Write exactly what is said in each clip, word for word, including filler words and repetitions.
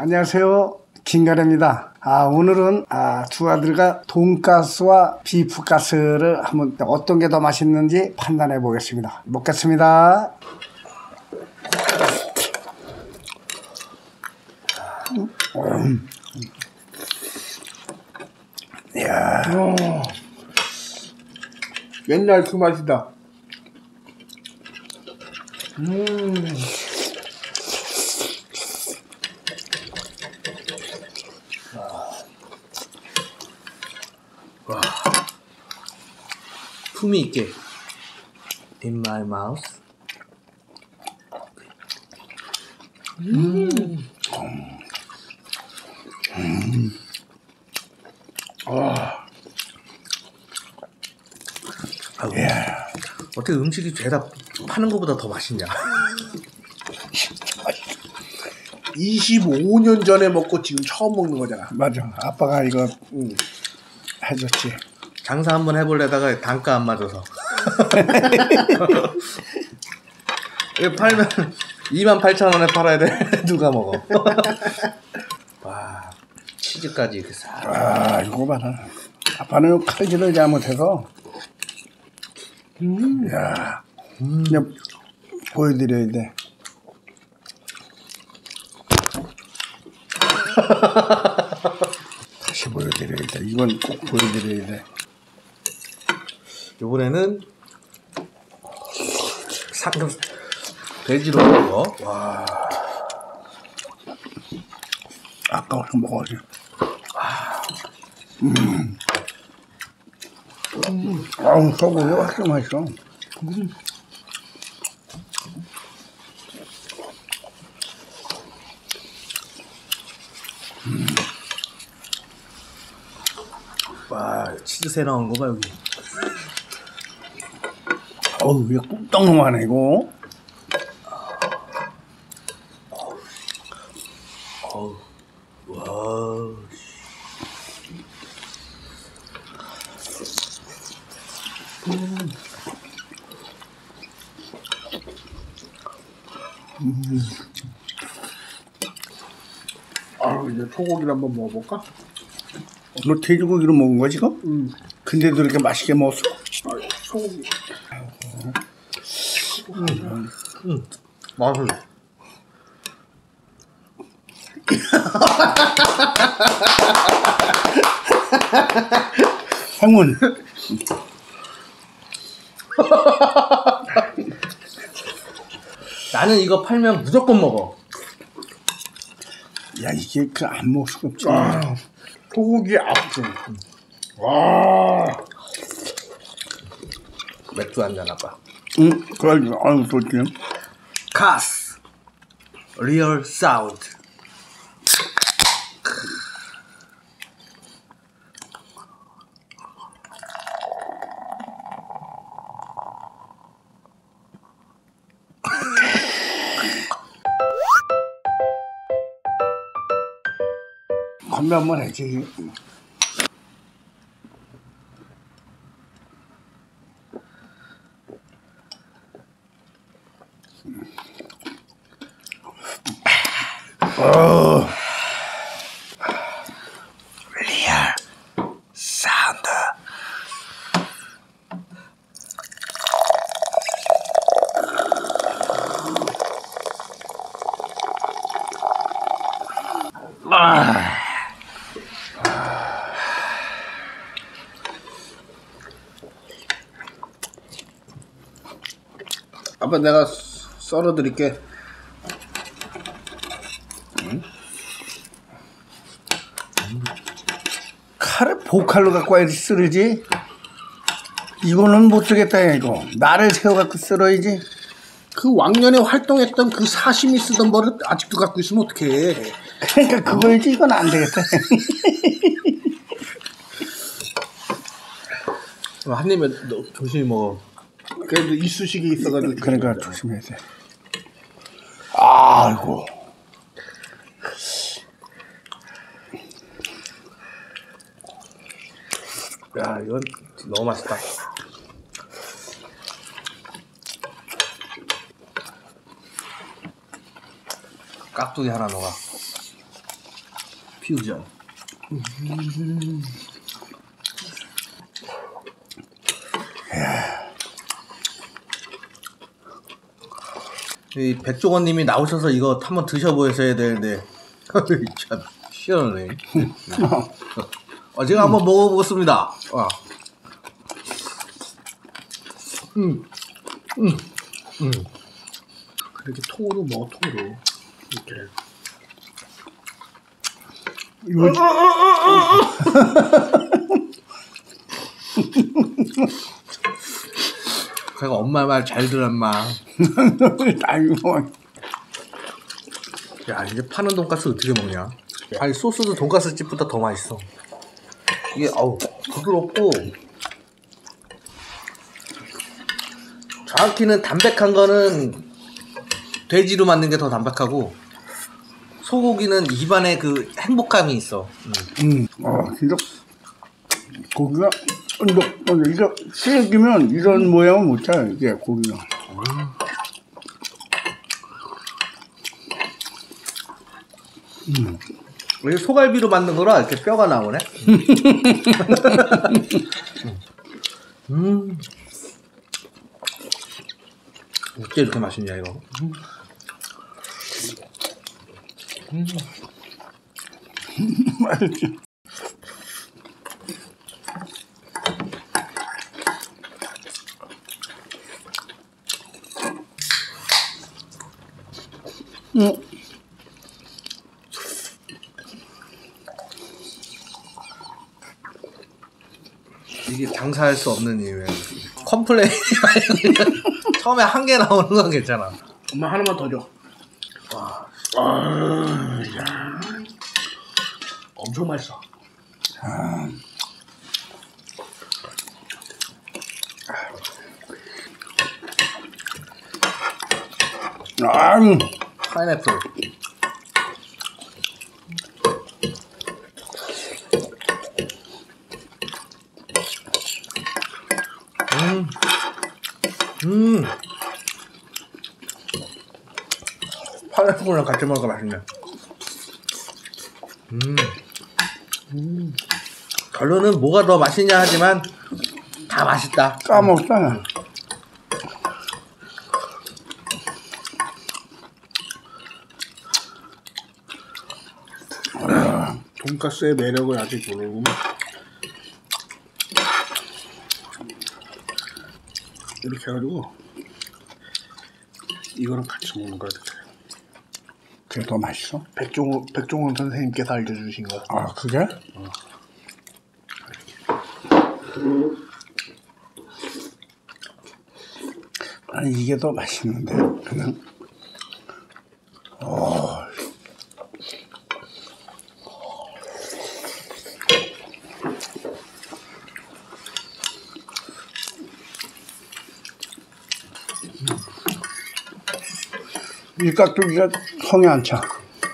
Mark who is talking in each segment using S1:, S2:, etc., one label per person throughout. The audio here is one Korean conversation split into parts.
S1: 안녕하세요, 김가래입니다. 아, 오늘은 아, 두 아들과 돈가스와 비프가스를 한번 어떤 게 더 맛있는지 판단해 보겠습니다. 먹겠습니다. 음. 이야.
S2: 오, 옛날 그 맛이다. 음. 와. 품위 있게. In my mouth. 음. 음. 아. 아이고.
S1: 이야.
S2: 어떻게 음식이 죄다 파는 것보다 더 맛있냐? 이십오 년 전에 먹고 지금 처음 먹는 거잖아.
S1: 맞아. 아빠가 이거
S2: 응.
S1: 해줬지.
S2: 장사 한번 해보려다가 단가 안 맞아서. 이거 팔면 이만 팔천 원에 팔아야 돼. 누가 먹어? 와, 치즈까지 이렇게 싹.
S1: 아, 이거 봐라. 아빠는 칼질을 잘못해서.
S2: 음.
S1: 이야. 그냥 보여드려야 돼. 다시 보여드려야 돼. 이건 꼭 보여드려야 돼.
S2: 이번에는 상금 돼지로 먹어. 와.
S1: 아까워서 먹어야지. 음. 음. 아우, 소고기 확실히 맛있어. 음.
S2: 음. 와, 치즈새 나온 거 봐, 여기.
S1: 어우, 이거 꿀떡 넘어가네, 이거.
S2: 어우, 와. 음.
S1: 음.
S2: 아, 이제 소고기를 한번 먹어볼까?
S1: 너 돼지고기로 먹은 거지, 지금?
S2: 응.
S1: 근데도 이렇게 맛있게 먹었어?
S2: 아, 소고기. 응. 응. 맛을.
S1: 행운.
S2: 나는 이거 팔면 무조건 먹어.
S1: 야, 이게 그 안 먹을 수가 없지.
S2: 아, 소고기 압승. 와. 맥주 한잔 아빠.
S1: 응, 그래, 아유, 좋지.
S2: 카스. 리얼 사운드.
S1: 건배 한번 해지. 어. 리얼 사운드. 아.
S2: 아빠 내가 썰어 드릴게.
S1: 응? 칼을 보칼로 갖고 와야지 썰으지. 이거는 못 쓰겠다, 이거. 나를 세워갖고 썰어야지.
S2: 그 왕년에 활동했던 그 사심이 쓰던 버릇 아직도 갖고 있으면 어떡해.
S1: 그러니까 그거야지. 이건 안 되겠다.
S2: 한 입에 너 조심히 먹어. 그래도 이쑤시개 있어가지고.
S1: 그러니까 조심해야 돼. 아이고.
S2: 야, 이건 너무 맛있다. 깍두기 하나 넣어. 퓨전. 이 백종원님이 나오셔서 이거 한번 드셔보셔야 되는데 참 시원하네. 어, 제가 한번 먹어보겠습니다. 와. 음, 음, 음. 그렇게 통으로 먹어 통으로 이렇게.
S1: 이거
S2: 제가 엄마 말 잘 들어 엄마.
S1: 아이고.
S2: 야 이제 파는 돈가스 어떻게 먹냐? 아니 소스도 돈가스 집보다 더 맛있어. 이게 아우 부드럽고 정확히는 담백한 거는 돼지로 만든 게 더 담백하고 소고기는 입안에 그 행복감이 있어. 음.
S1: 음, 어, 진짜 고기가 쫀득쫀득. 이거 튀기면 이런 모양은 못 차요. 이게 고기가.
S2: 음. 이게 소갈비로 만든 거라 이렇게 뼈가 나오네. 음. 어째 이렇게 맛있냐 이거. 음. 음.
S1: 맛있지. 음.
S2: 이게 장사할 수 없는 이유야. 컴플레인이 많이 처음에 한 개 나오는 건 괜찮아.
S3: 엄마 하나만 더 줘.
S2: 와.
S3: 아, 야. 엄청 맛있어.
S1: 아. 아, 음.
S2: 파인애플. 음. 음. 파인애플이랑 같이 먹으니까 맛있네. 음. 음. 결론은 뭐가 더 맛있냐 하지만 다 맛있다.
S1: 까먹잖아.
S3: 돈가스의 매력을 아직 모르고 이렇게 해가지고 이거랑 같이 먹는 거야.
S1: 그게 더 맛있어?
S3: 백종원 백종원 선생님께서 알려주신 거.
S1: 아, 그게? 어. 아니, 이게 더 맛있는데, 그냥. 어. 이 깍두기가 성이 안 차.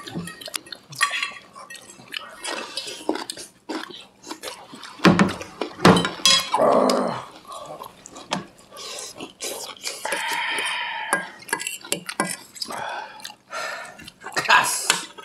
S2: 카스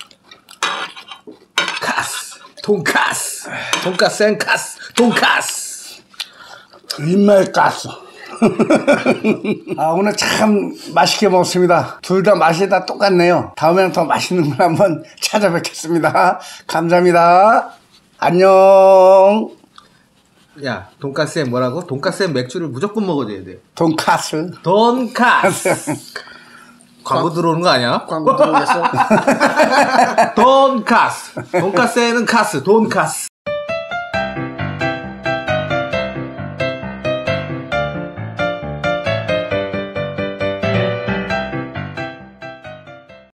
S2: 카스 돈카스 돈카스 앤 카스 돈카스.
S1: 입맛 깠어. 아, 오늘 참 맛있게 먹었습니다. 둘 다 맛이 다 똑같네요. 다음에는 더 맛있는 걸 한번 찾아뵙겠습니다. 감사합니다. 안녕.
S2: 야 돈카스에 뭐라고? 돈카스에 맥주를 무조건 먹어줘야 돼.
S1: 돈카스.
S2: 돈카스. 광고 들어오는 거 아니야?
S3: 광고 들어오겠어?
S2: 돈카스. 돈카스에는 카스. 돈카스.